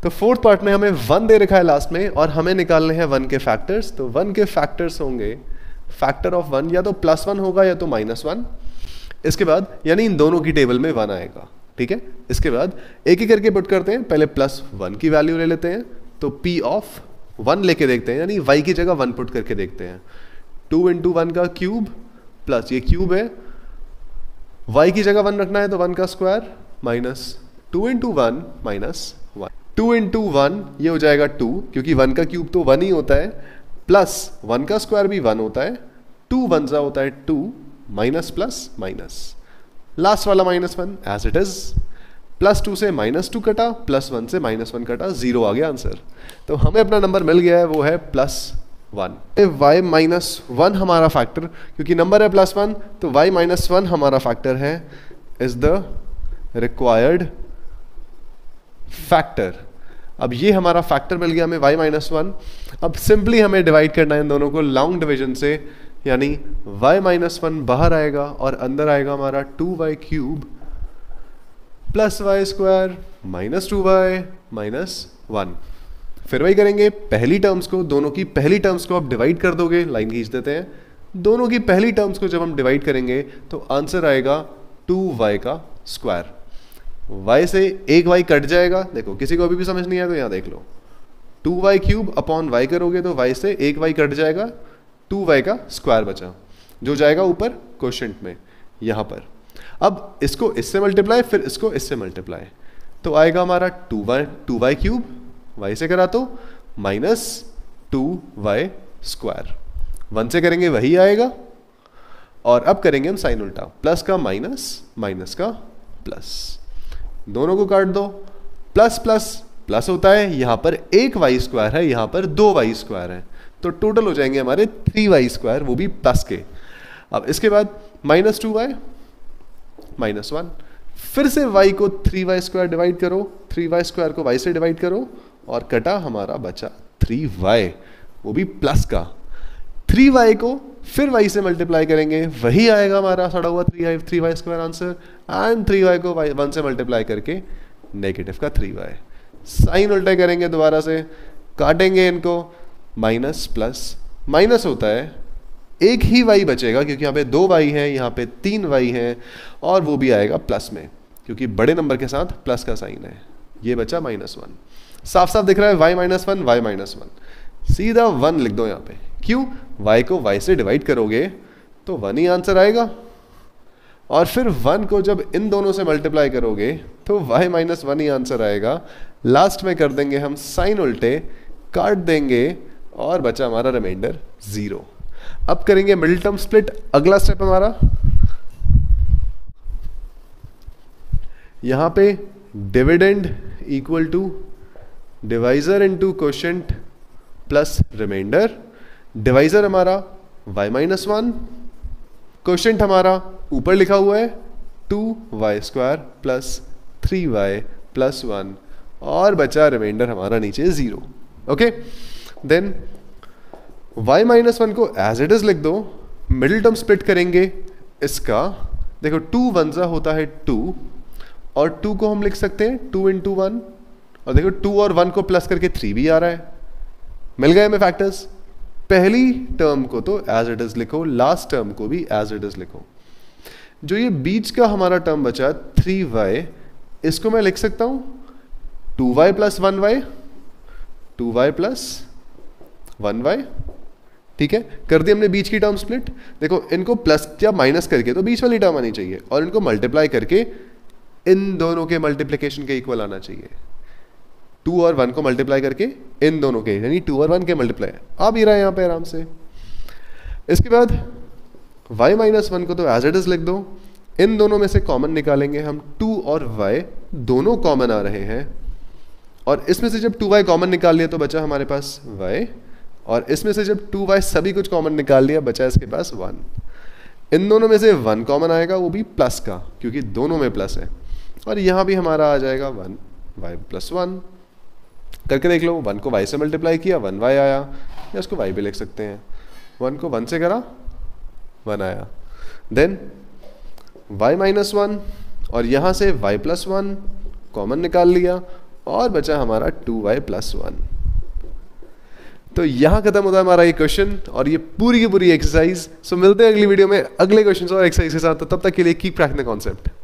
तो fourth part में हमें 1 दे रखा है लास्ट में और हमें निकालने हैं 1 के फैक्टर्स। तो 1 के फैक्टर्स होंगे, फैक्टर ऑफ 1 या तो +1 होगा या तो -1। इसके बाद यानी इन दोनों की टेबल में 1 आएगा, ठीक है। इसके बाद एक ही करके पुट करते हैं, पहले +1 की वैल्यू ले लेते हैं, तो P ऑफ 1 लेके देखते हैं, यानी y की जगह 1 पुट करके देखते हैं। 2 × 1 का क्यूब प्लस ये क्यूब है, y की जगह 1 रखना है तो 1 का स्क्वायर माइनस 2 × 1 माइनस 1। 2 × 1 ये हो जाएगा 2, क्योंकि 1 का क्यूब तो 1 ही होता है, प्लस 1 का स्क्वायर भी 1 होता है, 2 1 जा होता है 2, माइनस प्लस माइनस, लास्ट वाला -1 एज इट इज। +2 से -2 कटा, +1 से -1 कटा, 0 आ गया आंसर। तो हमें अपना नंबर मिल गया है, वो है +1। y -1 हमारा फैक्टर, क्योंकि नंबर है +1 तो y -1 हमारा फैक्टर है, इज द रिक्वायर्ड फैक्टर। अब ये हमारा फैक्टर मिल गया हमें y -1। अब सिंपली हमें डिवाइड करना है इन दोनों को लॉन्ग डिवीजन से, यानी y -1 बाहर आएगा और अंदर आएगा हमारा 2y³ प्लस y² -2y -1। फिर वही करेंगे, पहली टर्म्स को, दोनों की पहली टर्म्स को आप डिवाइड कर दोगे, लाइन खींच देते हैं। दोनों की पहली टर्म्स को जब हम डिवाइड करेंगे तो आंसर आएगा 2y का स्क्वायर। y से एक y कट जाएगा, देखो किसी को अभी भी समझ नहीं आया तो यहाँ देख लो, 2y³ अपॉन y करोगे तो y से एक y कट जाएगा, 2y का स्क्वायर बचा, जो जाएगा ऊपर क्वोशिएंट में यहाँ पर। अब इसको इससे मल्टीप्लाई, फिर इसको इससे मल्टीप्लाई, तो आएगा हमारा 2y³, y से करा तो -2y²। 1 से करेंगे वही आएगा, और अब करेंगे हम साइन उल्टा, प्लस का माइनस, माइनस का प्लस, दोनों को काट दो, प्लस प्लस प्लस होता है, यहां पर एक y² है, यहां पर 2y² है, तो टोटल हो जाएंगे हमारे 3y², वो भी प्लस के। अब इसके बाद -2y -1, फिर से y को 3y² डिवाइड करो, 3y² को y से डिवाइड करो, और कटा हमारा बचा 3y, वो भी प्लस का। 3y को फिर y से मल्टीप्लाई करेंगे, वही आएगा हमारा सड़ा हुआ 3y² आंसर, एंड 3y को 1 से मल्टीप्लाई करके नेगेटिव का 3y। साइन उल्टा करेंगे दोबारा से, काटेंगे इनको, माइनस प्लस माइनस होता है, एक ही y बचेगा क्योंकि यहाँ पे 2y है, यहाँ पे 3y है, और वो भी आएगा प्लस में क्योंकि बड़े नंबर के साथ प्लस का साइन है। ये बचा -1, साफ साफ दिख रहा है y -1 y -1, सीधा 1 लिख दो यहाँ पे। क्यों? y को y से डिवाइड करोगे तो 1 ही आंसर आएगा, और फिर 1 को जब इन दोनों से मल्टीप्लाई करोगे तो y -1 ही आंसर आएगा। लास्ट में कर देंगे हम साइन उल्टे, काट देंगे, और बचा हमारा रिमाइंडर 0। अब करेंगे मिडिल टर्म स्प्लिट, अगला स्टेप हमारा, यहां पे dividend equal to divisor into quotient plus remainder. Divisor हमारा y -1, क्वोशिएंट हमारा ऊपर लिखा हुआ है 2y² प्लस 3y प्लस 1, और बचा रिमाइंडर हमारा नीचे 0। ओके, देन y -1 को एज इट इज लिख दो, मिडिल टर्म स्प्लिट करेंगे इसका, देखो 2 1 होता है 2, और 2 को हम लिख सकते हैं 2 × 1, और देखो 2 और 1 को प्लस करके 3 भी आ रहा है। मिल गए हमें फैक्टर्स। पहली टर्म को तो एज इट इज लिखो, लास्ट टर्म को भी एज इट इज लिखो। जो ये बीच का हमारा टर्म बचा 3y, इसको मैं लिख सकता हूं 2y plus 1y, 2y plus 1y, ठीक है। कर दी हमने बीच की टर्म स्प्लिट। देखो इनको प्लस या माइनस करके तो बीच वाली टर्म आनी चाहिए, और इनको मल्टीप्लाई करके इन दोनों के मल्टीप्लिकेशन के इक्वल आना चाहिए। 2 और 1 को मल्टीप्लाई करके इन दोनों के, यानी 2 और 1 के मल्टीप्लाई आ भी रहा है यहाँ पे आराम से। इसके बाद y -1 को तो एज इट इज लिख दो, इन दोनों में से कॉमन निकालेंगे हम, 2 और y दोनों कॉमन आ रहे हैं, और इसमें से जब 2y कॉमन निकाल लिया तो बचा हमारे पास y, और इसमें से जब 2y सभी कुछ कॉमन निकाल लिया बचा इसके पास 1। इन दोनों में से 1 कॉमन आएगा, वो भी प्लस का, क्योंकि दोनों में प्लस है, और यहाँ भी हमारा आ जाएगा 1 y प्लस 1। करके देख लो, 1 को y से मल्टीप्लाई किया 1y आया, या इसको y भी लिख सकते हैं, 1 को 1 से करा 1 आया। देन y -1, और यहाँ से y प्लस 1 कॉमन निकाल लिया, और बचा हमारा 2y + 1। तो यहां खत्म होता है हमारा ये क्वेश्चन और ये पूरी की पूरी एक्सरसाइज। सो मिलते हैं अगली वीडियो में अगले क्वेश्चन और एक्सरसाइज के साथ। तो तब तक के लिए कीप ट्रैकिंग द कॉन्सेप्ट।